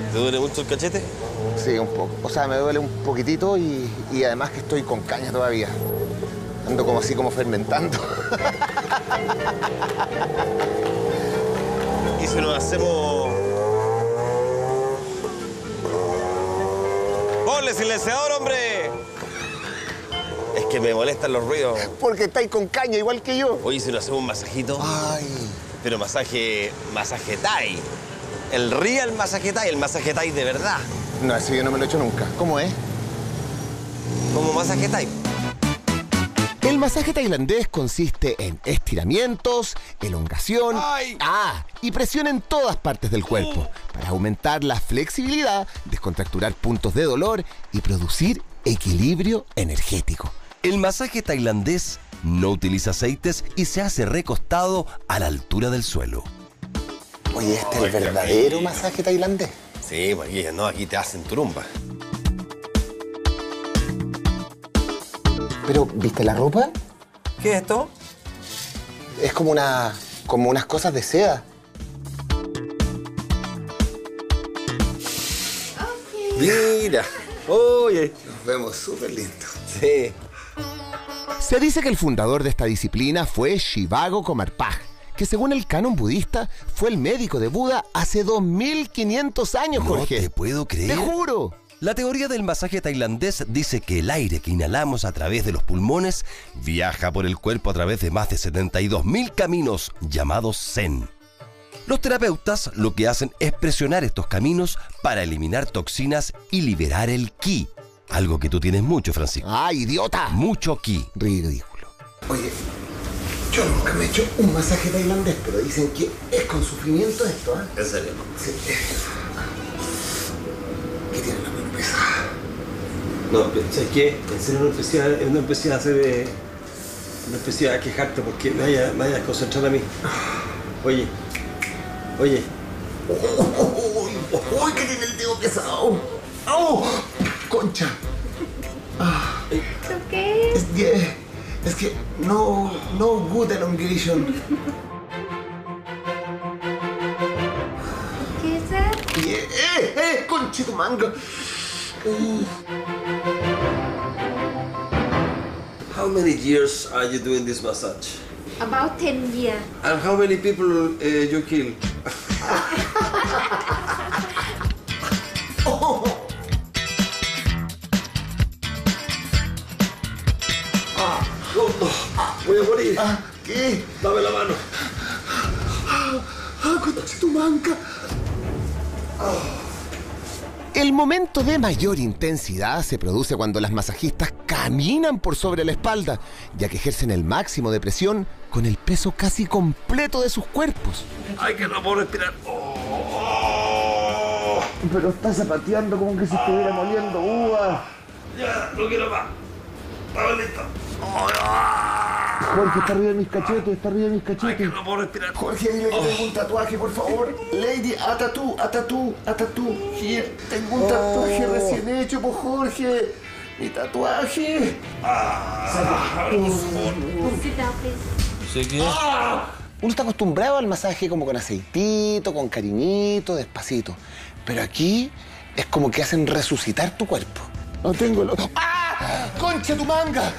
¿Te duele mucho el cachete? Sí, un poco. O sea, me duele un poquitito y además que estoy con caña todavía. Ando como así, como fermentando. ¿Y si nos hacemos... ¡Ponle silenciador, hombre! Es que me molestan los ruidos. Porque estáis con caña, igual que yo. Oye, si nos hacemos un masajito. Ay. Pero masaje Thai. El real masaje Thai, el masaje Thai de verdad. No, ese yo no me lo he hecho nunca. ¿Cómo es? Como masaje Thai. El masaje tailandés consiste en estiramientos, elongación y presión en todas partes del cuerpo para aumentar la flexibilidad, descontracturar puntos de dolor y producir equilibrio energético. El masaje tailandés no utiliza aceites y se hace recostado a la altura del suelo. Oye, ¿este es el verdadero masaje tailandés? Sí, pues aquí, no, aquí te hacen turumba. Pero, ¿viste la ropa? ¿Qué es esto? Es como unas cosas de seda. Mira, oye. Nos vemos súper lindos. Sí. Se dice que el fundador de esta disciplina fue Shivago Karmapa, que según el canon budista fue el médico de Buda hace 2500 años, Jorge. No te puedo creer. ¡Te juro! La teoría del masaje tailandés dice que el aire que inhalamos a través de los pulmones viaja por el cuerpo a través de más de 72.000 caminos llamados Zen. Los terapeutas lo que hacen es presionar estos caminos para eliminar toxinas y liberar el ki. Algo que tú tienes mucho, Francisco. ¡Ay, idiota! Mucho ki. Ridículo. Oye, yo nunca me he hecho un masaje tailandés, pero dicen que es con sufrimiento esto, ¿eh? ¿En serio? Sí. ¿Qué tiene la mano pesada? No, ¿sabes qué? En serio no empecé a hacer... no empecé a quejarte porque me vaya a concentrar a mí. Oye. ¡Uy, que tiene el dedo pesado! ¡Au! ¡Concha! ¿Qué? Es que no good elongation. ¿Qué es eso? ¡Concha tu manga! How many years are you doing this massage? About 10 years. And how many people you kill? Voy a morir. ¿Qué? Dame la mano. ¡Concha tu manga! El momento de mayor intensidad se produce cuando las masajistas caminan por sobre la espalda, ya que ejercen el máximo de presión con el peso casi completo de sus cuerpos. Ay, que no puedo respirar. Pero está zapateando como que se estuviera moliendo uva. Ya, no quiero más. Estaba listo. Jorge, está arriba de mis cachetes, Ay, que no puedo respirar. Jorge, dile que tengo un tatuaje, por favor. Lady, a tatú. Here, tengo un tatuaje recién hecho, por Jorge. Mi tatuaje. Sit down, please. ¿Sí qué? Uno está acostumbrado al masaje como con aceitito, con cariñito, despacito. Pero aquí es como que hacen resucitar tu cuerpo. No tengo el otro. ¡Ah! ¡Concha tu manga!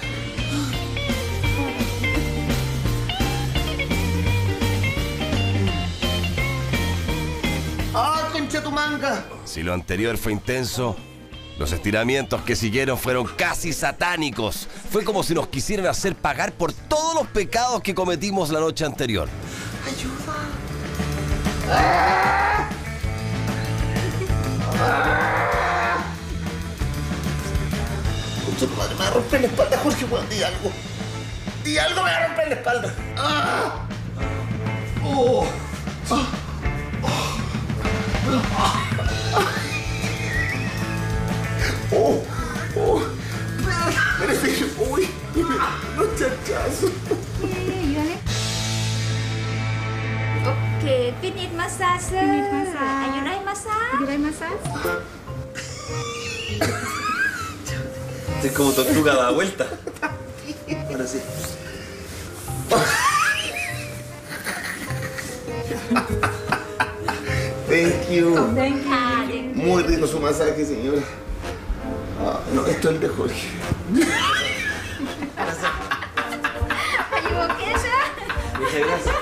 ¡Ah, concha tu manga! Si lo anterior fue intenso, los estiramientos que siguieron fueron casi satánicos. Fue como si nos quisieran hacer pagar por todos los pecados que cometimos la noche anterior. ¡Ayuda! Concha tu madre, me va a romper la espalda, Jorge, weón, di algo. Di algo, me va a romper la espalda. ¡Ah! ¡Oh! Merece. Uy, los chachazos. Okay, finish massage. Finish massage. You like massage? You like massage? Estoy como tortuga a la vuelta. Ahora sí. Thank you. Thank you. Muy rico su masaje, señora. Ah, no, esto es el de Jorge. Are you okay, sir? Muchas gracias.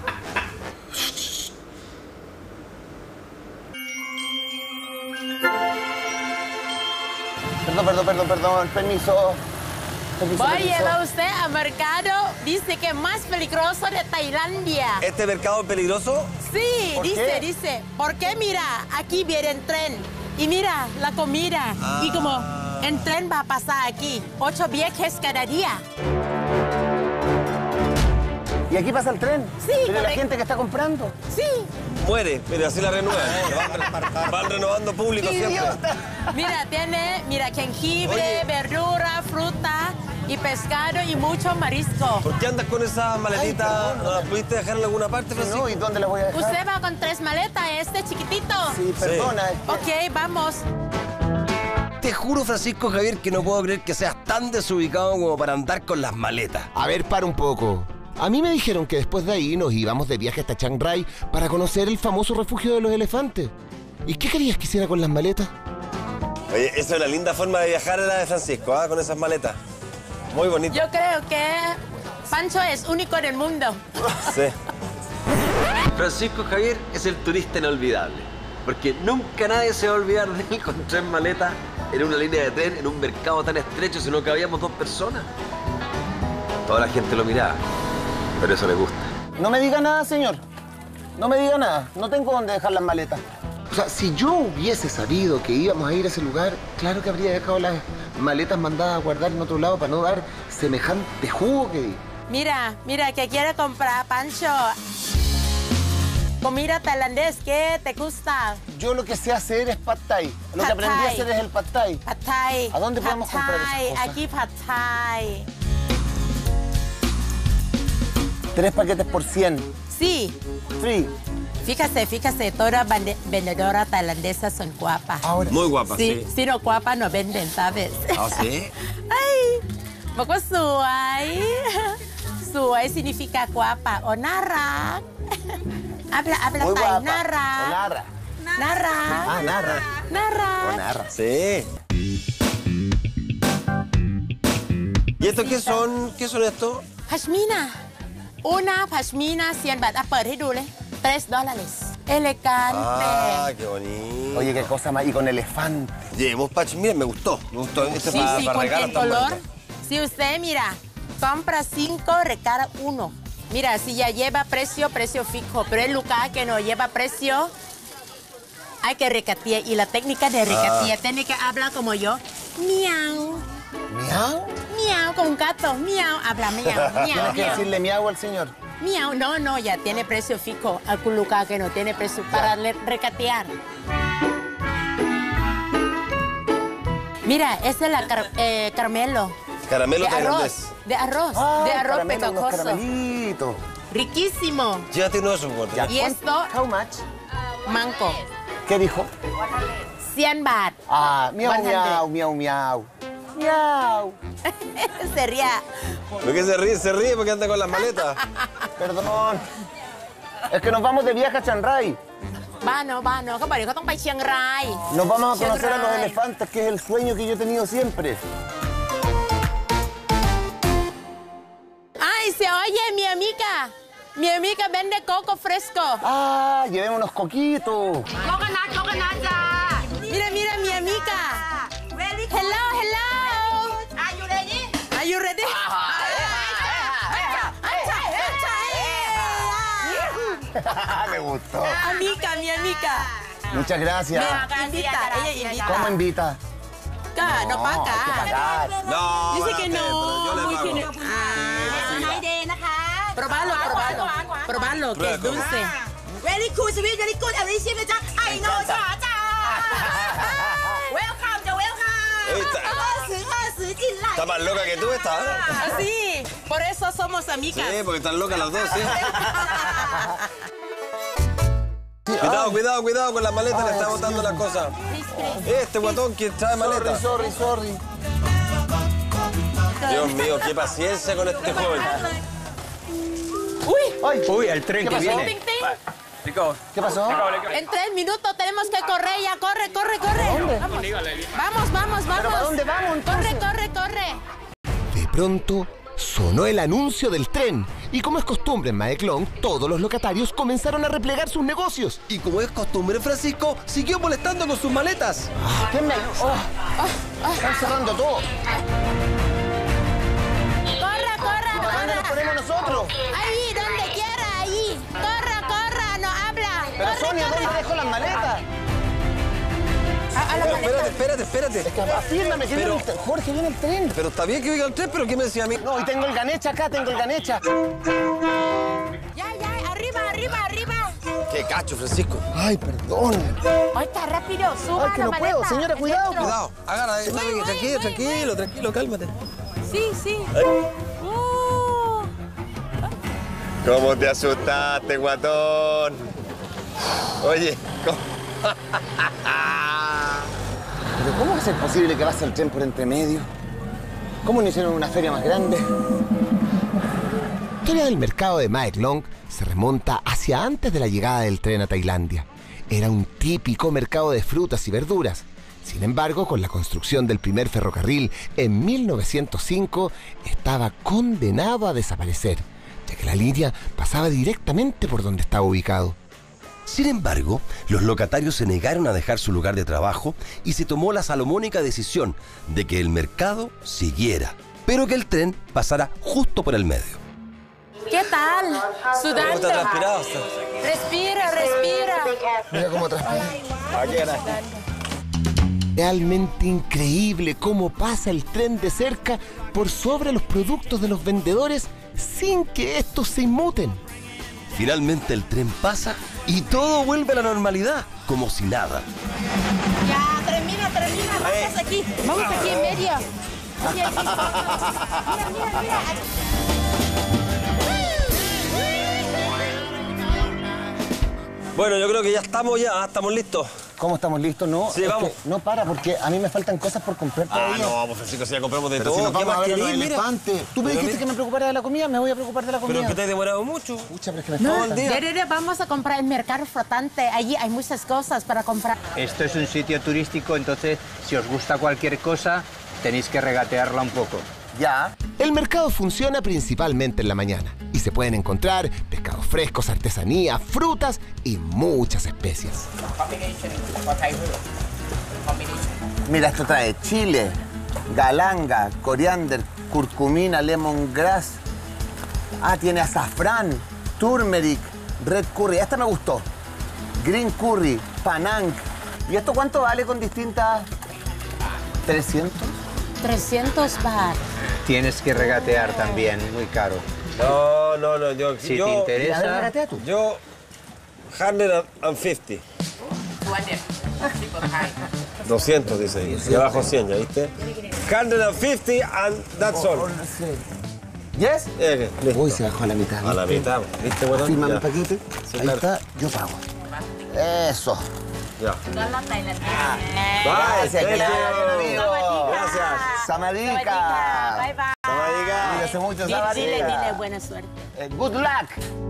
Perdón, permiso. Vaya, va usted al mercado, dice que es más peligroso de Tailandia. ¿Este mercado es peligroso? Sí, ¿Por dice, qué? dice. Porque mira, aquí viene el tren. Y mira, la comida. Y como el tren va a pasar aquí, 8 viajes cada día. ¿Y aquí pasa el tren? Sí, Pero la correcto. gente que está comprando. Sí. Muere, pero así la renuevan. Van renovando público siempre. Mira, jengibre, Oye. verdura, fruta y pescado y mucho marisco. ¿Por qué andas con esas maletitas? ¿No las pudiste dejar en alguna parte, Francisco? No, ¿y dónde la voy a dejar? Usted va con 3 maletas, este chiquitito. Sí, perdona. es que- Ok, vamos. Te juro, Francisco Javier, que no puedo creer que seas tan desubicado como para andar con las maletas. A ver, para un poco. A mí me dijeron que después de ahí nos íbamos de viaje hasta Chiang Rai para conocer el famoso refugio de los elefantes. ¿Y qué querías que hiciera con las maletas? Oye, esa es una linda forma de viajar la de Francisco, ¿ah? Con esas maletas. Muy bonito. Yo creo que Pancho es único en el mundo. Sí. Francisco Javier es el turista inolvidable, porque nunca nadie se va a olvidar de él con 3 maletas en una línea de tren, en un mercado tan estrecho, sino que habíamos 2 personas. Toda la gente lo miraba, pero eso le gusta. No me diga nada, señor. No me diga nada. No tengo dónde dejar las maletas. O sea, si yo hubiese sabido que íbamos a ir a ese lugar, claro que habría dejado las maletas mandadas a guardar en otro lado para no dar semejante jugo que di. Mira, ¿qué quiere comprar, Pancho? Comida tailandés, ¿qué te gusta? Yo lo que sé hacer es pad thai. Lo que Pad aprendí a thai. hacer es el pad thai. Pad Thai. ¿A dónde podemos Pad comprar esas Thai, cosas? Aquí Pad Thai. 3 paquetes por 100. Sí, Free. fíjate, todas las vendedoras tailandesas son guapas. Ahora. Muy guapa, Sí, sí. si no guapas no venden, ¿sabes? ¿Ah, sí? Ay, บอกว่าสวย สวย significa guapa o น่ารัก habla Muy Thai guapa. น่ารัก O narra. น่ารัก Ah, narra. น่ารัก O narra. Sí. ¿Y estos qué son? ¿Qué son estos? พัชมีนาuna pashmina 100 บาท เปิดให้ดูเลย$3 elegante Ah, qué bonito. Oye, qué cosa más. Y con elefante. Llevemos pachmina, me gustó. Me gustó. Este sí, para, sí, para con regalar el tan color. bonito. Si usted, mira, compra 5, regala 1. Mira, si ya lleva precio fijo. Pero el lugar que no lleva precio, hay que recatear. Y la técnica de recatear, tiene que hablar como yo. Miau, ¿Miau? miau, con un gato. Miau, habla miau, miau, Tienes que miau. decirle miau al señor. Miau, no, ya tiene precio fijo. Algún lugar que no tiene precio para recatear. Mira, ese es la caramelo. Caramelo De arroz, tailandés. de arroz, Ah, de arroz caramelo, unos pegajoso. caramelitos. Riquísimo. Llévate uno de esos, gordo. Y esto, How much? mango. ¿Qué dijo? 100 baht. Ah, miau, 100. miau, miau, miau. Miau. Sería. ¿Por qué se ríe porque anda con las maletas? Perdón. Es que nos vamos de viaje a Chiang Rai. บ้านเนาะเขาบอกเดี๋ยวเขาต้องไปเชียงราย Nos vamos a conocer a los Chiang Rai. elefantes, que es el sueño que yo he tenido siempre. Ay, se oye, mi amiga vende coco fresco. Ah, llevemos unos coquitos. โกโกนัทจ้า Mira, mi amiga. Very Hello. Are you ready? Are you ready? Me gustó. Amiga, mi amiga. Muchas gracias. Invita, ella invita. ¿Cómo invita? Acá, no paga. hay que pagar. No, Dice que espérate, no, pero yo le muy pago. generoso. Nice day นะคะ Probarlo, que es dulce. Very cool sweet very good เอาไปชิมนะจ๊ะ I know จ้า Welcome จ้ะ Welcome Ey, está- 20进来 Está más loca que tú esta, ¿eh? Así, por eso somos amigas. Sí, porque están locas las dos, ¿sí? Cuidado con las maletas, le está botando las cosas. Este guatón que trae maletas. Sorry. Dios mío, qué paciencia con este joven. Uy, Ay, Uy, el tren ¿Qué que pasó? viene. ting, ting. ¿Qué pasó? En 3 minutos tenemos que correr ya. Corre. ¿Dónde? Vamos. ¿Pero para dónde vamos, entonces? Corre. De pronto, sonó el anuncio del tren. Y como es costumbre en Maeklong, todos los locatarios comenzaron a replegar sus negocios. Y como es costumbre, Francisco siguió molestando con sus maletas. ¿Quién me...? Están cerrando todo. ¿Dónde nos ponemos nosotros? Ahí, donde quiera, ahí. Corra, no habla. Pero Corre, Sonia, ¿dónde dejo las maletas? Espérate. Es que afírmame, que viene el tren. Jorge, viene el tren. Pero está bien que venga el tren, pero ¿qué me decía a mí? No, y tengo el ganecha acá, Ya, arriba. Qué cacho, Francisco. Ay, perdón. Ay, está rápido, suba Ay, que la no maleta. puedo. Señora, cuidado. Dentro. Cuidado, hágala. Tranquilo, cálmate. Sí. ¿Cómo te asustaste, guatón? Oye, ¿cómo? ¿Pero cómo va a ser posible que pase el tren por entre medio? ¿Cómo no hicieron una feria más grande? La historia del mercado de Maeklong se remonta hacia antes de la llegada del tren a Tailandia. Era un típico mercado de frutas y verduras. Sin embargo, con la construcción del primer ferrocarril en 1905, estaba condenado a desaparecer, ya que la línea pasaba directamente por donde estaba ubicado. Sin embargo, los locatarios se negaron a dejar su lugar de trabajo y se tomó la salomónica decisión de que el mercado siguiera, pero que el tren pasara justo por el medio. ¿Qué tal? Sudando. ¿Cómo está transpirado? Respira. Mira cómo transpira. Realmente increíble cómo pasa el tren de cerca por sobre los productos de los vendedores sin que estos se inmuten. Finalmente el tren pasa y todo vuelve a la normalidad, como si nada. Ya, termina. Vamos aquí en medio. Mira. Bueno, yo creo que ya estamos listos. ¿Cómo estamos listos? No, Sí, es vamos. que no para, porque a mí me faltan cosas por comprar todavía. No, pues Francisco, si ya compramos de Pero todo. si nos ¿Qué vamos más a ver a los querés? Mira. elefantes. Tú me Pero dijiste mira. que me preocupara de la comida, me voy a preocupar de la Pero comida. que te has demorado mucho. Pucha, pero es que me Todo falta. el día. Vamos a comprar el mercado flotante. Allí hay muchas cosas para comprar. Esto es un sitio turístico, entonces si os gusta cualquier cosa, tenéis que regatearla un poco. Ya. El mercado funciona principalmente en la mañana y se pueden encontrar pescados frescos, artesanía, frutas y muchas especias. Mira, esto trae chile, galanga, coriander, curcumina, lemongrass. Ah, tiene azafrán, turmeric, red curry. Esta me gustó. Green curry, panang. ¿Y esto cuánto vale con distintas? ¿300? 300 baht. Tienes que regatear también, muy caro. No, yo... Si yo, te A ver, interesa, regatea tú. Yo... 150. 200 dice ahí. Y abajo 100, ¿ya viste? 150 and that's all. ¿Yes? Listo. Uy, se bajó a la mitad. A la ¿viste? mitad. ¿Viste, bueno? Fírmame Ya. el paquete. Sí, Ahí claro. está, yo pago. Eso. Ya. Gracias, thank que la you. hagan, amigo. Gracias. Samadika. Bye, bye. Samadika. Cuídese mucho, Dile, Samadika. buena suerte. Good luck.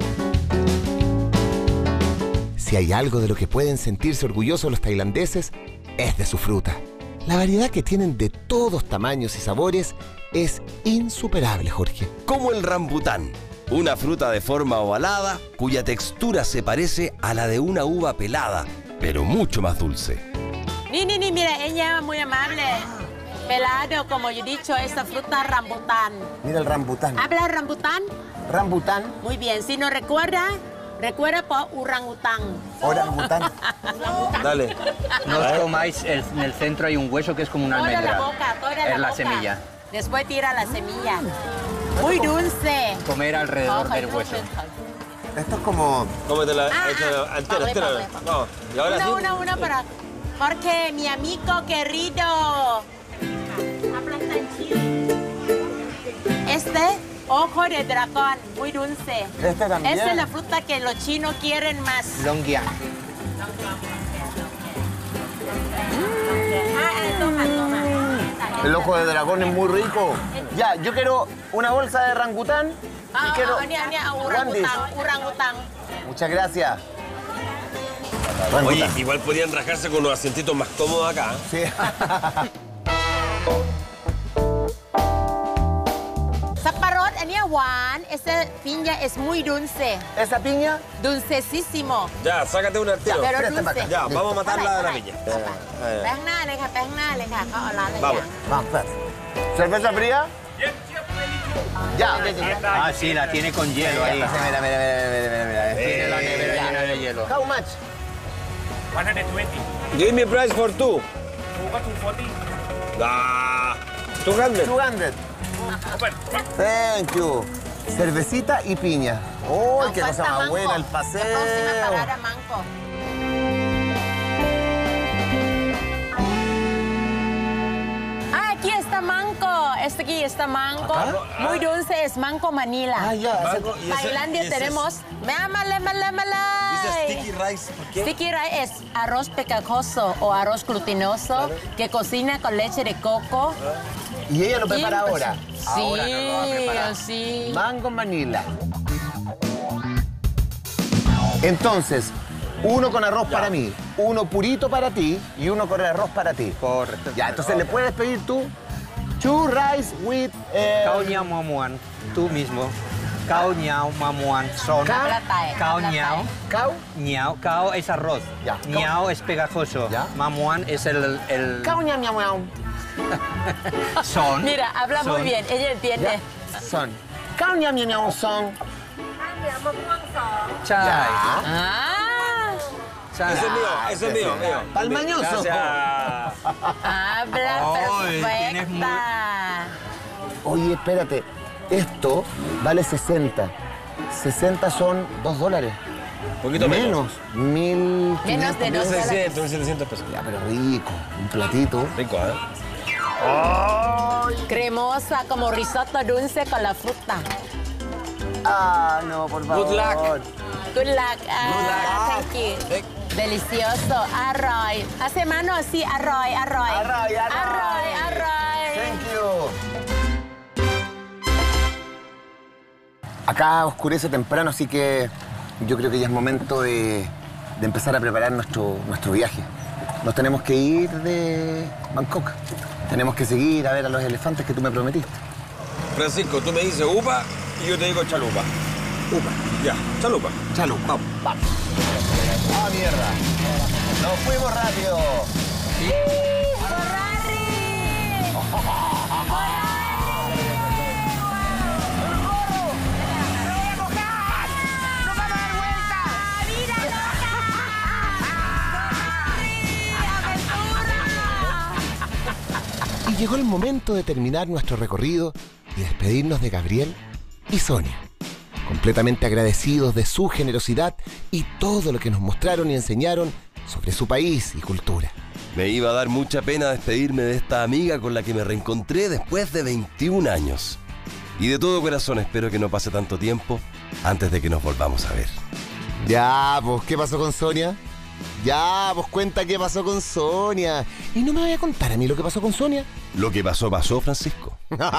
Si hay algo de lo que pueden sentirse orgullosos los tailandeses, es de su fruta. La variedad que tienen de todos tamaños y sabores es insuperable, Jorge. Como el rambután, una fruta de forma ovalada cuya textura se parece a la de una uva pelada, pero mucho más dulce. Mira, ella es muy amable. Pelado, como yo he dicho, esta fruta rambután. Mira el rambután. ¿Habla rambután? Rambután, Muy bien. Si no recuerda por orangután. orangután. Dale. no os comáis, en el centro hay un hueso que es como una Toda almendra. la boca, toda es la boca. semilla. Después tira la semilla. Muy dulce. Comer alrededor del hueso. Esto es como... Cómetela Ah, entera. vale. No, y ahora sí. Una para... Porque mi amigo querido habla tan chido. Este ojo de dragón, muy dulce. Este también. Esa es la fruta que los chinos quieren más. Longyang. Toma. El ojo de dragón es muy rico. Ya, yo quiero una bolsa de rangután y quiero... Orangután. Muchas gracias. Oye, igual podrían rajarse con unos asientitos más cómodos acá. Sí. Saparot, anía Juan, esa piña es muy dulce. ¿Esa piña? Dulcesísimo. Ya, sácate una al tiro. Pero Préstame dulce. acá. Ya, vamos a matarla de la piña. แป้งหน้าเลยค่ะ แป้งหน้าเลยค่ะเขาเอาร้านเลย Vamos. ค่ะ Vamos, espérate. ¿Cerveza fría? Ya. Ah, sí, la tiene con hielo ahí. Mira. Tiene la nevera llena de hielo. How much? 120. Give me price for two. Two got 240. Ah, 200. 200. Open. Thank you. Cervecita y piña. ¡Oh, qué Nos cosa falta más mango. buena el La paseo! próxima parada, mango. Ah, aquí está mango. Este aquí está mango. Muy dulce, es mango Manila. Ah, ya. Mango, y ese- Tailandia y ese tenemos. Dice sticky rice. ¿Por qué? Sticky rice es arroz pegajoso o arroz glutinoso que cocina con leche de coco. Y ella lo prepara Y- ahora. Sí, Ahora nos lo va a preparar. sí. Mango Manila. Entonces, uno con arroz para mí, uno purito para ti y uno con arroz para ti. Correcto. Ya, entonces le puedes pedir tú two rice with... Cao Nhau Mamuan, tú mismo. Cao Nhau Mamuan son. Habla Thai, Cao habla Nhau. Thai. Cao. Nhau, Cao es arroz. Ya. Nhau es pegajoso. Ya. Mamuan es el Cao ñam ñam ñam. son. Mira, habla muy Son. bien, ella entiende. Son. Cao ñam ñam ñam son. Chai. Ya. Ah, Chai. Eso es mío. Pa'l mañoso. Gracias. habla Ay, tienes perfecta. Oye, espérate. Esto vale 60. 60 son $2. Un poquito menos. Menos. 1.500. Menos de $2. 1.600, 1.700 pesos. Ya, pero rico. Un platito. Rico, ¿eh? Cremosa como risotto dulce con la fruta. Ah, no, por favor. Good luck. Good luck. Thank you. Delicioso. Arroy. Hace mano así, arroy. Arroy. Arroy. Thank you. Acá oscurece temprano, así que yo creo que ya es momento de empezar a preparar nuestro viaje. Nos tenemos que ir de Bangkok. Tenemos que seguir a ver a los elefantes que tú me prometiste. Francisco, tú me dices upa y yo te digo chalupa. Upa. Ya, chalupa. Salud, vamos. ¡Ah, mierda! ¡Nos fuimos rápido! Y llegó el momento de terminar nuestro recorrido y despedirnos de Gabriel y Sonia. Completamente agradecidos de su generosidad y todo lo que nos mostraron y enseñaron sobre su país y cultura. Me iba a dar mucha pena despedirme de esta amiga con la que me reencontré después de 21 años. Y de todo corazón espero que no pase tanto tiempo antes de que nos volvamos a ver. Ya, pues, ¿qué pasó con Sonia? Ya, pues cuenta qué pasó con Sonia. ¿Y no me voy a contar a mí lo que pasó con Sonia? Lo que pasó, pasó, Francisco.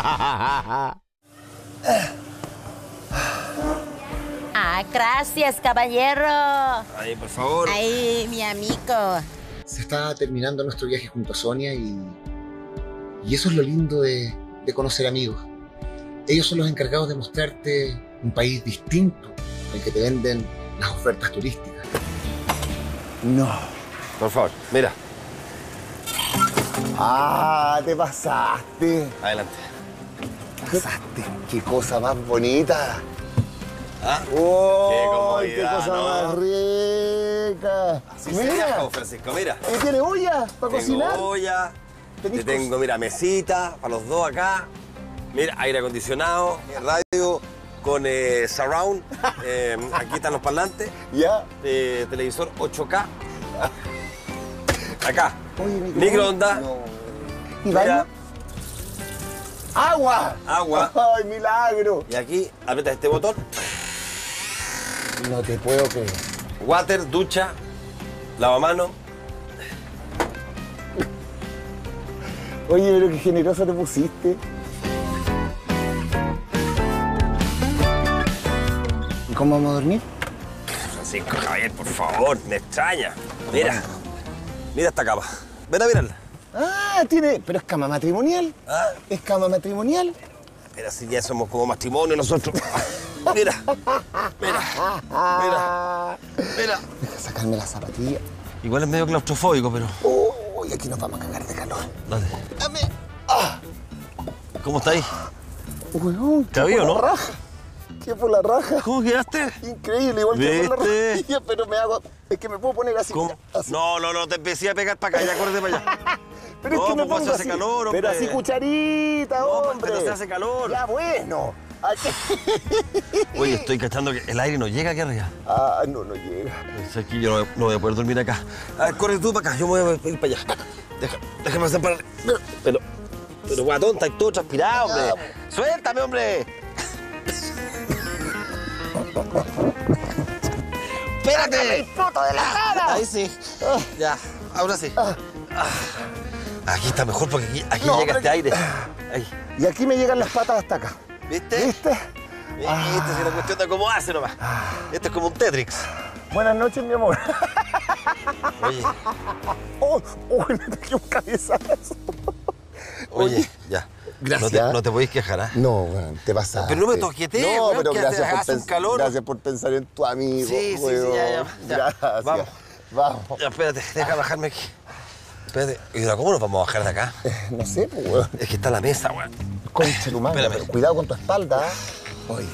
Ah, gracias, caballero. Ahí, por favor. Ay, mi amigo. Se está terminando nuestro viaje junto a Sonia y eso es lo lindo de conocer amigos. Ellos son los encargados de mostrarte un país distinto al que te venden las ofertas turísticas. No. Por favor, mira. Ah, te pasaste. Adelante. Pasaste. Qué cosa más bonita. ¿Ah? ¡Oh, Qué qué comodidad, cosa ¿no? más rica! Así se viaja, Francisco, mira. ¿y tiene olla para cocinar? Tengo olla, ¿Tenés te tengo, mira, mesita para los dos acá. Mira, aire acondicionado, radio con surround. Aquí están los parlantes. Ya. Televisor 8K. Acá. Oye, Microondas. No. ¿Y Mira. baño? ¡Agua! Agua. ¡Ay, milagro! Y aquí aprietas este botón. No te puedo creer. Water, ducha, lavamanos. Oye, pero qué generosa te pusiste. ¿Y cómo vamos a dormir? Francisco Javier, por favor, me extraña. Mira, mira esta cama. Ven a mirarla. Ah, tiene... ¿Pero es cama matrimonial? ¿Ah? ¿Es cama matrimonial? Mira, si ya somos como matrimonio nosotros. Mira, mira, mira, mira. Deja sacarme las zapatillas. Igual es medio claustrofóbico, pero... Uy, aquí nos vamos a cagar de calor. ¿Dónde? Dame. Ah. ¿Cómo estáis? Weón, ¿Te había, no? Raja. ¿Qué por la raja? ¿Cómo quedaste? Increíble, igual que por la ¿Viste? rajilla, pero me hago... Es que me puedo poner así. ¿Cómo? Así. No, no, no, te empecé a pegar para acá, ya corre para allá. Pero no, es que me pues pongo hace así. calor, hombre. Pero así cucharita, No, hombre. pero se hace calor. Ya, bueno. Oye, estoy cachando que el aire no llega aquí arriba. Ah, no, no llega. Es aquí yo no voy a poder dormir acá. A ver, corre tú para acá, yo me voy a ir para allá. Déjame hacer para... Pero, guay tonta, estoy todo transpirado, hombre. Suéltame, hombre. ¡Espérate! ¡El foto de la cara! Ahí sí. Ya, ahora sí. Aquí está mejor porque aquí No, llega pero este aire. Ahí. Y aquí me llegan las patas hasta acá. ¿Viste? ¿Viste? Viste, si es una cuestión de acomodarse nomás. Esto es como un Tetrix. Buenas noches, mi amor. Oye, ¡Oh! Me pegué un cabezazo. oye, ya. Gracias. No te podéis quejar, ¿ah? No, weón, te pasaste. Pero no me toquetees, No, weón, pero que gracias hace un calor. Gracias por pensar en tu amigo, Sí, weón. ya. Gracias. Vamos. Vamos. Ya, espérate, deja bajarme aquí. Espérate. ¿Y ahora cómo nos vamos a bajar de acá? No sé, pues, weón. Es que está la mesa, weón. Concha tu madre, Espérame. pero cuidado con tu espalda. Oye.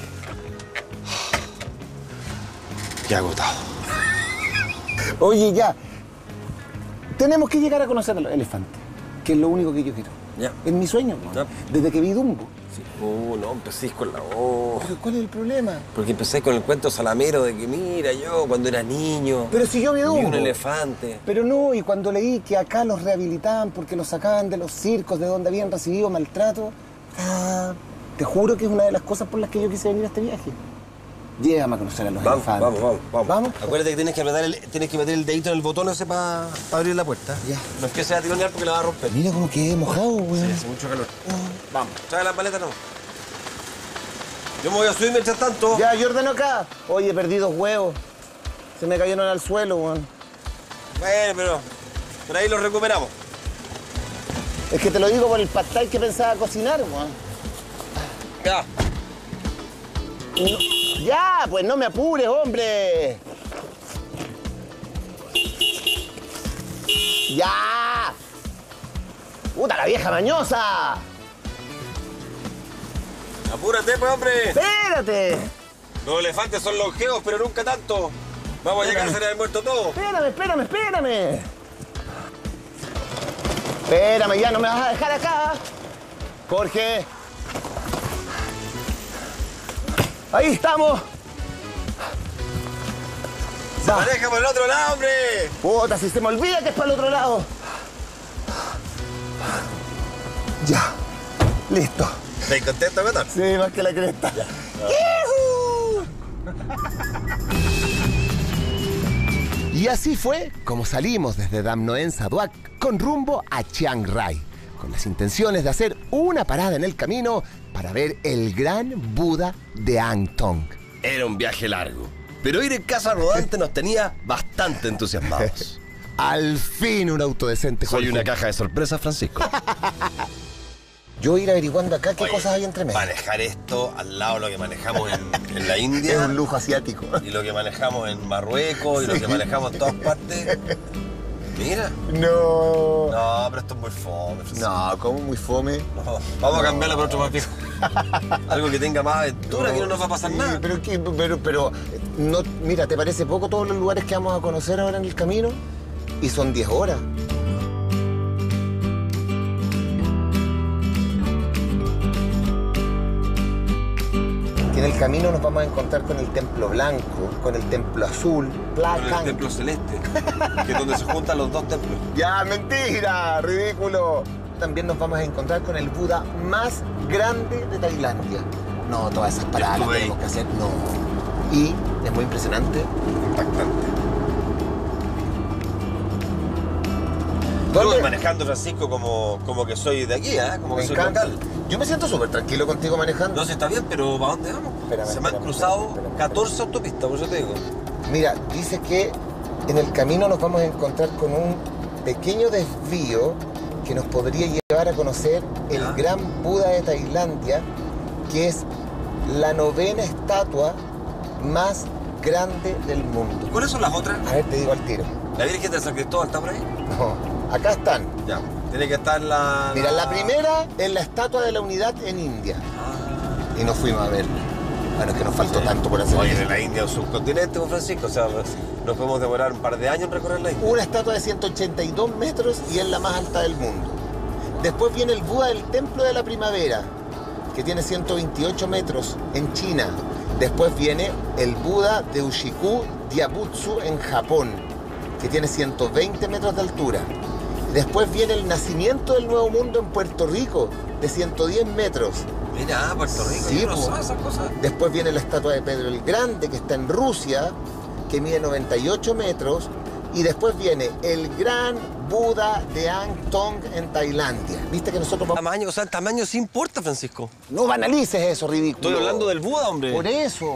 Qué agotado. Oye, ya. Tenemos que llegar a conocer a los elefantes, que es lo único que yo quiero. Ya. Es mi sueño, weón. Ya. Desde que vi Dumbo. Sí. No, empecéis con la... Pero ¿cuál es el problema? Porque empecé con el cuento salamero de que, mira, yo cuando era niño... Pero si yo vi vi Dumbo. un elefante. Pero no, y cuando leí que acá los rehabilitaban porque los sacaban de los circos de donde habían recibido maltrato, te juro que es una de las cosas por las que yo quise venir a este viaje. Llévame a conocer a los elefantes. Vamos. Acuérdate que tienes que meter el dedito en el botón ese para abrir la puerta. Ya. No empieces a tironear porque la va a romper. Mira cómo quedé mojado, weón. Sí, hace mucho calor. Vamos, trae las maletas, no. Yo me voy a subir mientras tanto. Ya, yo ordeno acá. Oye, perdí 2 huevos. Se me cayeron al suelo, weón. Bueno, pero ahí los recuperamos. Es que te lo digo por el pad thai que pensaba cocinar, weón. Ya. Ya, pues no me apures, hombre. ¡Ya! ¡Puta, la vieja mañosa! Apúrate, pues, hombre. ¡Espérate! Los elefantes son longevos, pero nunca tanto. Vamos a llegar a ser el muerto todo. Espérame. Espérame, ya no me vas a dejar acá. Jorge. Ahí estamos. Va. Maneja por el otro lado, hombre. Puta, si se me olvida que es para el otro lado. Ya. Listo. ¿Estás contento, Beto? Sí, más que la cresta. Ya. ¡Yujú! Y así fue como salimos desde Dam Noen Saduak con rumbo a Chiang Rai, con las intenciones de hacer una parada en el camino para ver el gran Buda de Ang Thong. Era un viaje largo, pero ir en casa rodante nos tenía bastante entusiasmados. Al fin un auto decente, Soy Jorge. una caja de sorpresas, Francisco. Yo ir averiguando acá qué Oye, cosas hay entre medio. Manejar esto al lado de lo que manejamos en la Es India un lujo asiático. y lo que manejamos en Marruecos y lo que manejamos en todas partes. Mira. No. No, pero esto es muy fome. Francisco. No, como muy fome. No, vamos a cambiarlo por otro más viejo. Algo que tenga más aventura, que no nos va a pasar Sí, nada. pero no, mira, ¿te parece poco todos los lugares que vamos a conocer ahora en el camino? Y son 10 horas. Que en el camino nos vamos a encontrar con el templo blanco, con el templo azul, Con el Placan. templo celeste, que es donde se juntan los dos templos. ¡Ya, mentira! ¡Ridículo! También nos vamos a encontrar con el Buda más grande de Tailandia. No, todas esas paradas las estuve ahí. tenemos que hacer. No. Y es muy impresionante. Impactante. ¿Dónde? Yo manejando, Francisco, como que soy de aquí, ¿eh? Como que Me soy encanta. local. Yo me siento súper tranquilo contigo manejando. No sé, está bien, pero ¿para dónde vamos? Espérame, Se me han espérame, cruzado espérame. 14 autopistas, por eso te digo. Mira, dice que en el camino nos vamos a encontrar con un pequeño desvío que nos podría llevar a conocer el gran Buda de Tailandia, que es la 9ª estatua más grande del mundo. ¿Cuáles son las otras? A ver, te digo al tiro. ¿La Virgen de San Cristóbal está por ahí? No, acá están. Ya, tiene que estar la... Mira, la primera es la Estatua de la Unidad en India. Y nos fuimos a verla. Bueno, es que nos faltó tanto por hacer. Oye, de la India, un subcontinente, don Francisco. O sea, nos podemos demorar un par de años en recorrer la India. Una estatua de 182 metros y es la más alta del mundo. Después viene el Buda del Templo de la Primavera, que tiene 128 metros en China. Después viene el Buda de Ushiku Diabutsu en Japón, que tiene 120 metros de altura. Después viene el Nacimiento del Nuevo Mundo en Puerto Rico, de 110 metros. Mira, Puerto Rico, Sí, yo no po. sé esas cosas. Después viene la estatua de Pedro el Grande, que está en Rusia, que mide 98 metros. Y después viene el gran Buda de Ang Thong en Tailandia. ¿Viste que nosotros vamos... Tamaño, o sea, el tamaño sí importa, Francisco. No banalices eso, ridículo. Estoy hablando del Buda, hombre. Por eso.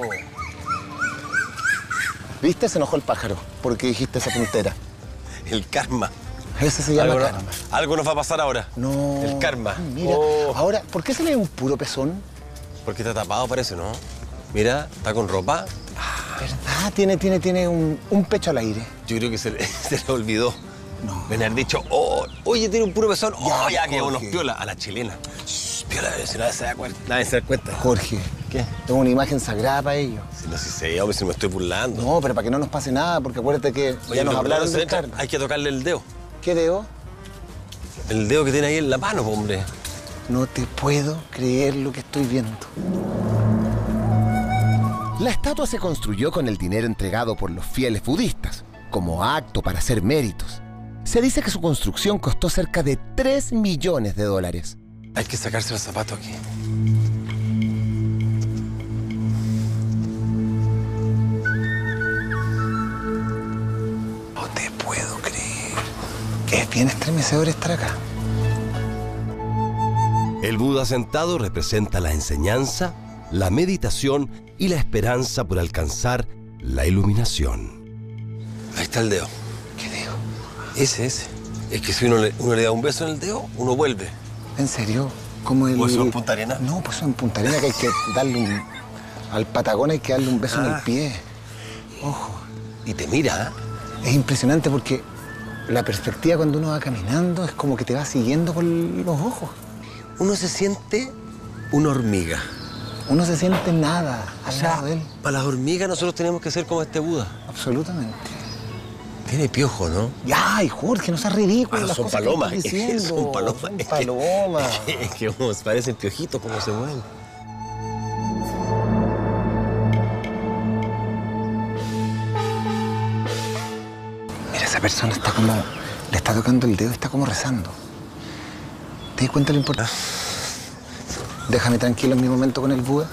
¿Viste? Se enojó el pájaro porque dijiste esa tontera. El karma. Ese se llama karma. Algo nos va a pasar ahora. No. El karma. Mira, Oh. ahora, ¿por qué se le ve un puro pezón? Porque está tapado, parece, ¿no? Mira, está con ropa. ¿Verdad? Tiene un pecho al aire. Yo creo que se le olvidó. No. Me han dicho, oh, oye, tiene un puro pezón. Oh, ya que Jorge. unos piola. A la chilena. Shh, piola, si nadie se da cuenta. Nadie se da cuenta. Jorge, ¿Qué? es una imagen sagrada para ellos. Si no, si sé, hombre, si me estoy burlando. No, pero para que no nos pase nada, porque acuérdate que Oye, ya nos pero hablaron no se del entra, karma. hay que tocarle el dedo. ¿Qué dedo? El dedo que tiene ahí en la mano, hombre. No te puedo creer lo que estoy viendo. La estatua se construyó con el dinero entregado por los fieles budistas, como acto para hacer méritos. Se dice que su construcción costó cerca de $3 millones. Hay que sacarse los zapatos aquí. No te puedo creer. Es bien estremecedor estar acá. El Buda sentado representa la enseñanza, la meditación y la esperanza por alcanzar la iluminación. Ahí está el dedo. ¿Qué dedo? Ese. Es que si uno le da un beso en el dedo, uno vuelve. ¿En serio? ¿Como el... ¿O eso en Punta Arenas? No, pues eso en Punta Arenas que hay que darle un... Al patagón hay que darle un beso en el pie. Ojo. Y te mira, ¿eh? Es impresionante porque la perspectiva cuando uno va caminando es como que te va siguiendo con los ojos. Uno se siente una hormiga. Uno se siente nada O al sea, lado de él. para las hormigas nosotros tenemos que ser como este Buda. Absolutamente. Tiene piojo, ¿no? Ay, Jorge, no seas ridículo. las son cosas que palomas. estás diciendo. Son palomas. Son palomas. Es que como parecen piojitos como se mueven. Mira, esa persona está como... Le está tocando el dedo, está como rezando. ¿Te das cuenta de lo importante? Déjame tranquilo en mi momento con el Buda.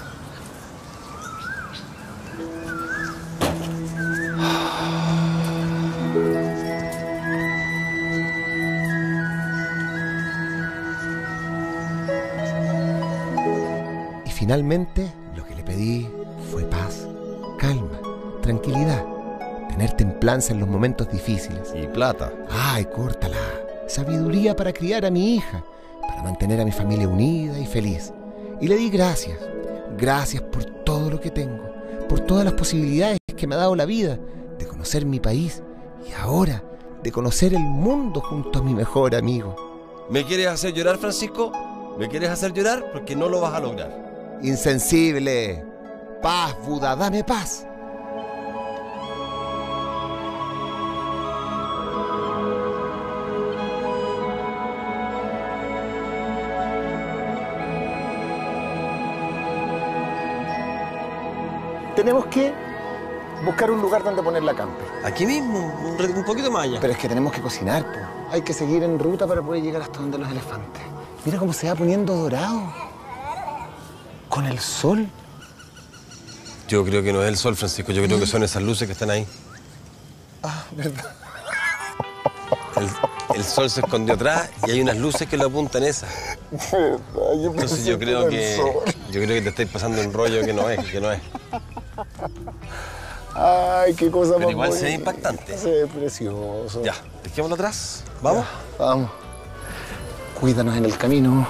Y finalmente, lo que le pedí fue paz, calma, tranquilidad, tener templanza en los momentos difíciles. Y plata. Ay, córtala. Sabiduría para criar a mi hija, para mantener a mi familia unida y feliz. Y le di gracias. Gracias por todo lo que tengo, por todas las posibilidades que me ha dado la vida de conocer mi país y ahora de conocer el mundo junto a mi mejor amigo. ¿Me quieres hacer llorar, Francisco? ¿Me quieres hacer llorar? Porque no lo vas a lograr. Insensible. Paz, Buda, dame paz. Tenemos que buscar un lugar donde poner la camper. Aquí mismo, un poquito más allá. Pero es que tenemos que cocinar, po. Hay que seguir en ruta para poder llegar hasta donde los elefantes. Mira cómo se va poniendo dorado. Con el sol. Yo creo que no es el sol, Francisco. Yo creo que son esas luces que están ahí. Ah, verdad. El sol se escondió atrás y hay unas luces que lo apuntan esas. Entonces yo creo que te estáis pasando un rollo que no es. Ay, qué cosa Pero más igual se ve bonita. impactante. Se ve precioso. Ya, dejémoslo atrás. ¿Vamos? Ya, vamos. Cuídanos en el camino.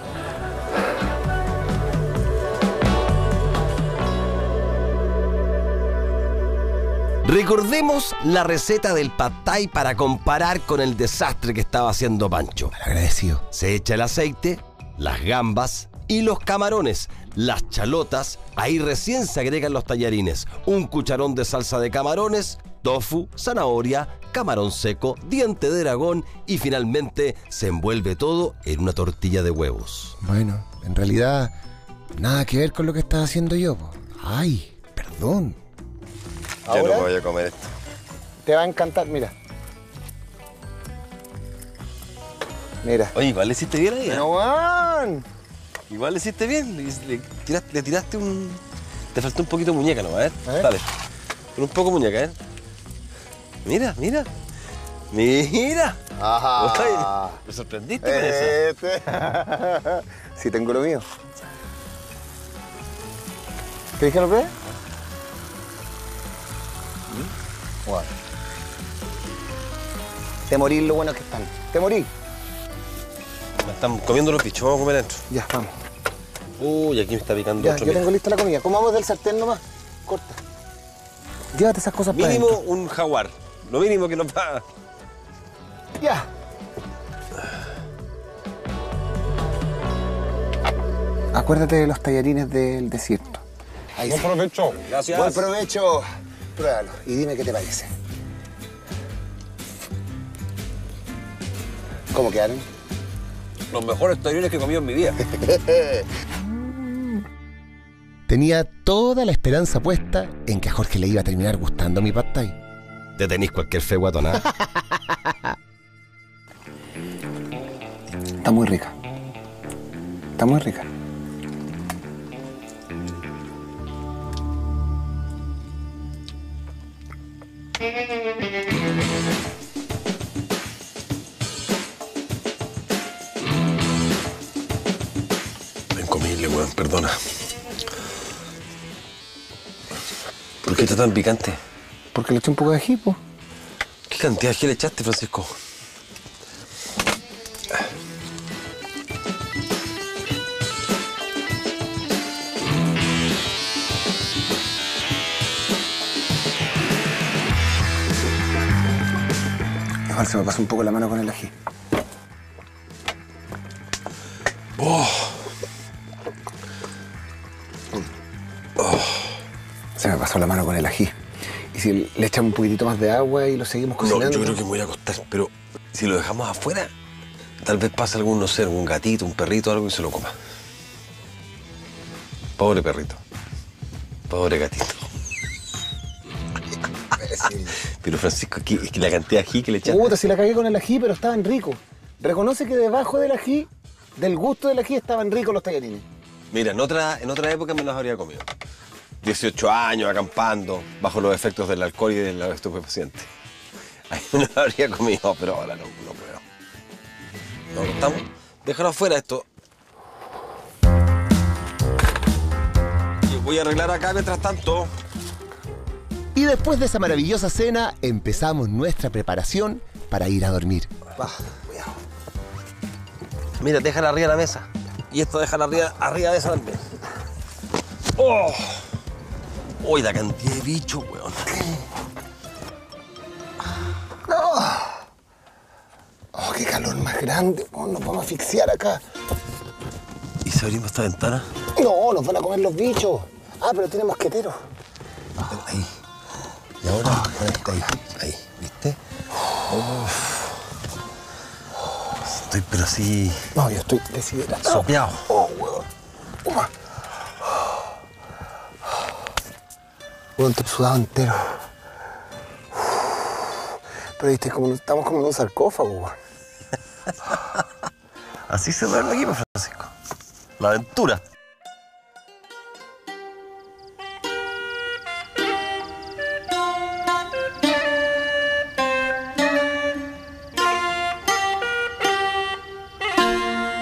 Recordemos la receta del pad thai para comparar con el desastre que estaba haciendo Pancho. Agradecido. Se echa el aceite, las gambas y los camarones, las chalotas, ahí recién se agregan los tallarines, un cucharón de salsa de camarones, tofu, zanahoria, camarón seco, diente de dragón y finalmente se envuelve todo en una tortilla de huevos. Bueno, en realidad, nada que ver con lo que estás haciendo yo, po. Ay, perdón. Yo no me voy a comer esto. Te va a encantar, mira. Mira. Oye, igual le hiciste bien ahí. Pero, Juan. Igual le hiciste bien. Le tiraste un... Te faltó un poquito muñeca, ¿no? A ver. Dale. Con un poco muñeca, ¿eh? Mira, mira. Mira. Ajá. Oye, me sorprendiste con eso. Sí, tengo lo mío. ¿Querés que lo pruebe? Bueno. Te morís lo bueno que están. Te morís. Me están comiendo los bichos. Vamos a comer adentro. Ya, vamos. Uy, aquí me está picando Ya, otro. yo mira. tengo lista la comida. Comamos del sartén nomás. Corta. Llévate esas cosas para Mínimo adentro. un jaguar. Lo mínimo que nos paga. Ya. Acuérdate de los tallarines del desierto. Ahí Buen sí. provecho. Gracias. Buen provecho. Pruébalo y dime qué te parece. ¿Cómo quedaron? Los mejores tallarines que he comido en mi vida. Tenía toda la esperanza puesta en que a Jorge le iba a terminar gustando mi pad thai. Te tenís cualquier fe, guatona. Está muy rica. Está muy rica. Incomible, weón, perdona. ¿Por qué está tan picante? Porque le eché un poco de ají, po. ¿Qué cantidad de ají le echaste, Francisco? Igual se me pasó un poco la mano con el ají. Se me pasó la mano con el ají. Y si le echamos un poquitito más de agua y lo seguimos No, cocinando. yo creo que me voy a acostar, pero si lo dejamos afuera, tal vez pase algún, no sé, algún gatito, un perrito, algo y se lo coma. Pobre perrito. Pobre gatito. Pero Francisco, es que la cantidad de ají que le echaste... Puta, si la cagué con el ají, pero estaban ricos. Reconoce que debajo del ají, del gusto del ají, estaban ricos los tallarines. Mira, en otra época me los habría comido. 18 años, acampando, bajo los efectos del alcohol y de los estupefacientes. Ahí me los habría comido, pero ahora no puedo. ¿Nos acostamos? Déjalo afuera esto. Y voy a arreglar acá mientras tanto. Y después de esa maravillosa cena, empezamos nuestra preparación para ir a dormir. Cuidado. Mira, déjala arriba de la mesa. Y esto déjala arriba de esa también. ¡Oh! ¡Uy, la cantidad de bichos, weón! Oh, qué calor más grande. Oh, nos vamos a asfixiar acá. ¿Y si abrimos esta ventana? No, nos van a comer los bichos. Ah, pero tiene mosqueteros. Ahí. Y ahora, ponete ahí. Ahí, ¿viste? Estoy pero así... No, yo estoy deshidratado. sopeado. Oh, weón. Uma. Weón, estoy sudado entero. Pero viste, estamos como en un sarcófago, weón. Así se duerme aquí, pues, Francisco. La aventura.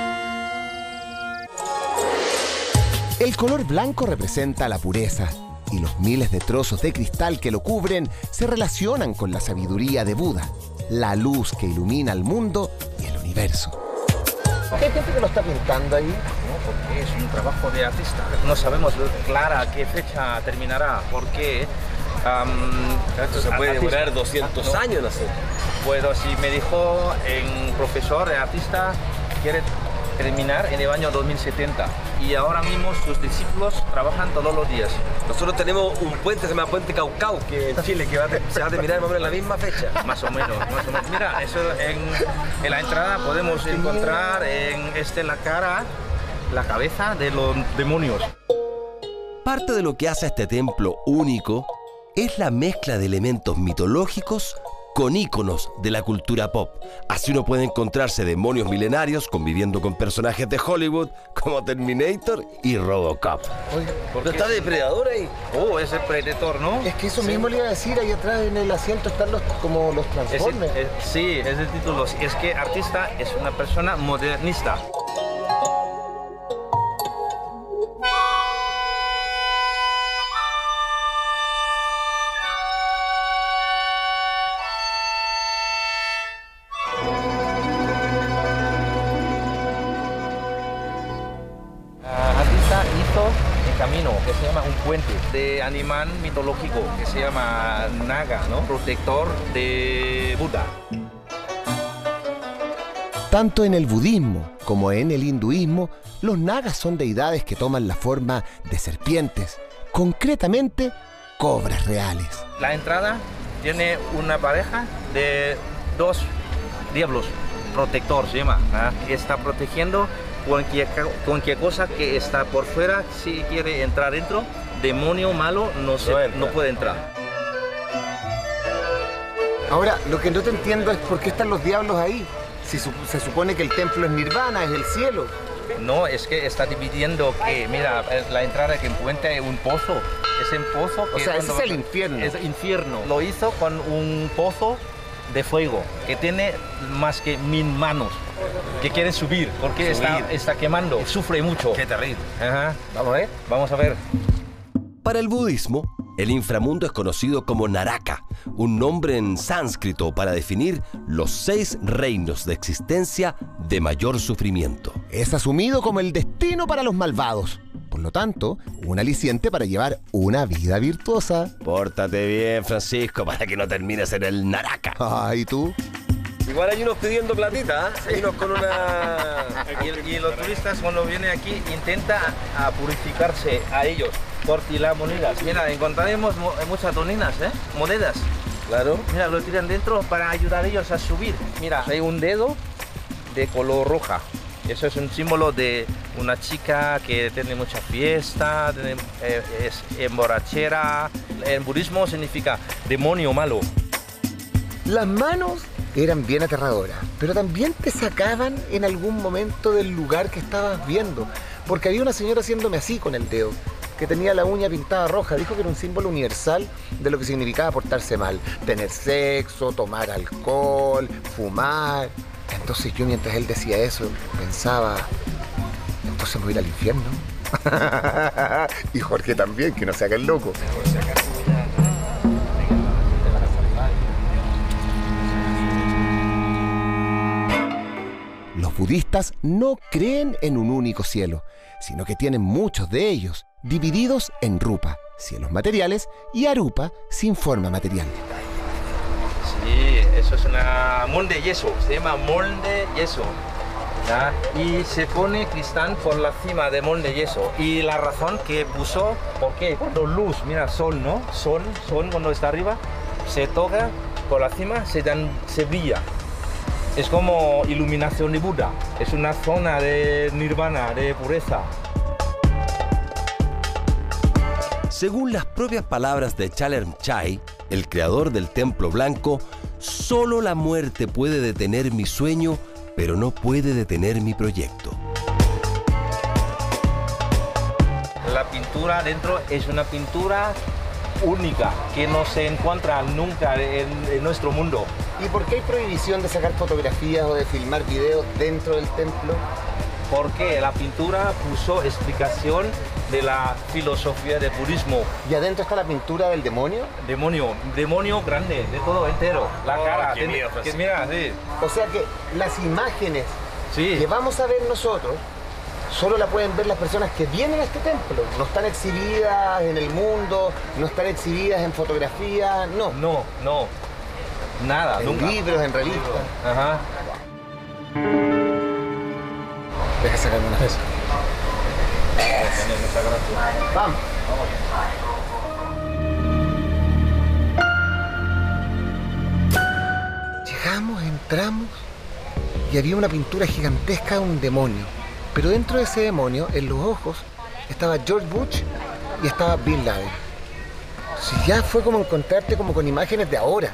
El color blanco representa la pureza y los miles de trozos de cristal que lo cubren se relacionan con la sabiduría de Buda, la luz que ilumina el mundo y el universo. ¿Hay gente que lo está pintando ahí? No, porque es un trabajo de artista. No sabemos clara qué fecha terminará, porque... esto se puede demorar 200 años, no sé. Bueno, si me dijo un profesor, artista, quiere terminar en el año 2070 y ahora mismo sus discípulos trabajan todos los días. Nosotros tenemos un puente, se llama Puente Caucau, que en Chile que se va a terminar más o menos en la misma fecha. Más o menos. Mira, eso en la entrada podemos encontrar en la cara, la cabeza de los demonios. Parte de lo que hace a este templo único es la mezcla de elementos mitológicos con íconos de la cultura pop. Así uno puede encontrarse demonios milenarios conviviendo con personajes de Hollywood como Terminator y Robocop. ¿No está Depredador ahí? Oh, es el Predator, ¿no? Es que eso mismo le iba a decir, ahí atrás en el asiento están como los Transformers. Sí, es el título. Es que artista es una persona modernista. Camino, que se llama un puente de animal mitológico que se llama Naga, ¿no? Protector de Buda. Tanto en el budismo como en el hinduismo, los nagas son deidades que toman la forma de serpientes, concretamente cobras reales. La entrada tiene una pareja de 2 diablos, protector se llama, que está protegiendo cualquier cosa que está por fuera. Si quiere entrar dentro, demonio malo no puede entrar. Ahora, lo que no te entiendo es por qué están los diablos ahí. Si se supone que el templo es nirvana, es el cielo. No, es que está dividiendo que, mira, la entrada que encuentra es un pozo. Es un pozo que... O sea, ese es el infierno. Es el infierno. Lo hizo con un pozo de fuego que tiene más que 1000 manos que quieren subir porque está quemando, sufre mucho. Qué terrible. Ajá. Vamos a ver. Para el budismo, el inframundo es conocido como Naraka, un nombre en sánscrito para definir los 6 reinos de existencia de mayor sufrimiento. Es asumido como el destino para los malvados. Por lo tanto, un aliciente para llevar una vida virtuosa. Pórtate bien, Francisco, para que no termines en el Naraka. ¿Y tú? Igual hay unos pidiendo platita, ¿eh? Hay unos con una... Y los turistas cuando vienen aquí intentan purificarse a ellos por tirar monedas. Mira, encontraremos muchas monedas. Claro. Mira, lo tiran dentro para ayudar a ellos a subir. Mira, hay un dedo de color roja. Eso es un símbolo de una chica que tiene mucha fiesta, es emborrachera. En budismo significa demonio malo. Las manos eran bien aterradoras, pero también te sacaban en algún momento del lugar que estabas viendo, porque había una señora haciéndome así con el dedo, que tenía la uña pintada roja. Dijo que era un símbolo universal de lo que significaba portarse mal, tener sexo, tomar alcohol, fumar. Entonces yo, mientras él decía eso, pensaba, entonces me voy a ir al infierno. Y Jorge también, que no se haga el loco. Los budistas no creen en un único cielo, sino que tienen muchos de ellos, divididos en rupa, cielos materiales, y arupa, sin forma material. Sí, eso es una molde de yeso, se llama molde de yeso. ¿Ya? Y se pone cristal por la cima de molde de yeso. Y la razón que puso, porque cuando luz, mira, sol, ¿no? Sol cuando está arriba, se toca por la cima, se brilla. Es como iluminación de Buda. Es una zona de nirvana, de pureza. Según las propias palabras de Chalermchai, el creador del Templo Blanco, solo la muerte puede detener mi sueño, pero no puede detener mi proyecto. La pintura dentro es una pintura única, que no se encuentra nunca en nuestro mundo. ¿Y por qué hay prohibición de sacar fotografías o de filmar videos dentro del templo? porque la pintura puso explicación de la filosofía del budismo. ¿Y adentro está la pintura del demonio? Demonio grande, de todo entero. La cara, mira, sí. O sea que las imágenes Sí. que vamos a ver nosotros solo la pueden ver las personas que vienen a este templo. No están exhibidas en el mundo, no están exhibidas en fotografías, no. No. Nada, En nunca. libros, en revistas. Ajá. Deja sacarme una vez. Vamos. Llegamos, entramos y había una pintura gigantesca de un demonio. Pero dentro de ese demonio, en los ojos, estaba George Bush y estaba Bin Laden. Si ya fue como encontrarte como con imágenes de ahora.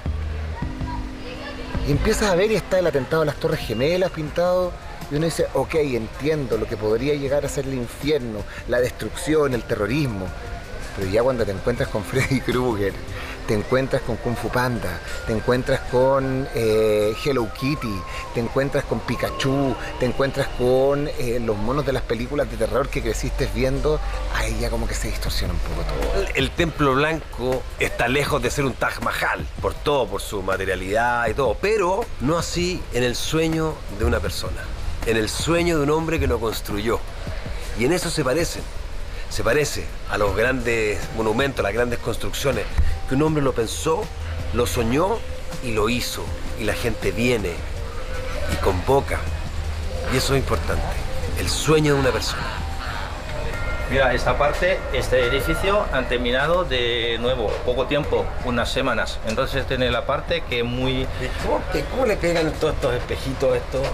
Y empiezas a ver y está el atentado a las Torres Gemelas pintado. Y uno dice, ok, entiendo lo que podría llegar a ser el infierno, la destrucción, el terrorismo. Pero ya cuando te encuentras con Freddy Krueger, te encuentras con Kung Fu Panda, te encuentras con Hello Kitty, te encuentras con Pikachu, te encuentras con los monos de las películas de terror que creciste viendo, ahí ya como que se distorsiona un poco todo. El Templo Blanco está lejos de ser un Taj Mahal, por todo, por su materialidad y todo, pero no así en el sueño de una persona, en el sueño de un hombre que lo construyó. Y en eso se parecen. Se parece a los grandes monumentos, a las grandes construcciones, que un hombre lo pensó, lo soñó y lo hizo. Y la gente viene y convoca. Y eso es importante, el sueño de una persona. Mira, esta parte, este edificio han terminado de nuevo, poco tiempo, unas semanas. Entonces tiene la parte que es muy... ¿Cómo le pegan todos estos espejitos a esto?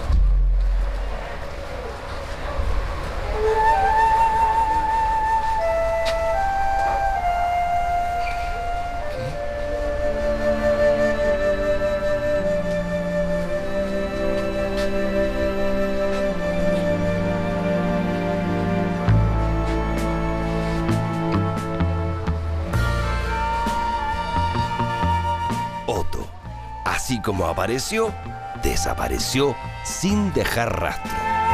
Otto, así como apareció, desapareció sin dejar rastro.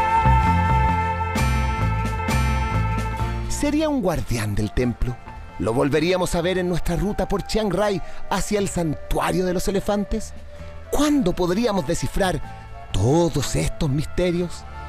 ¿Sería un guardián del templo? ¿Lo volveríamos a ver en nuestra ruta por Chiang Rai hacia el santuario de los elefantes? ¿Cuándo podríamos descifrar todos estos misterios?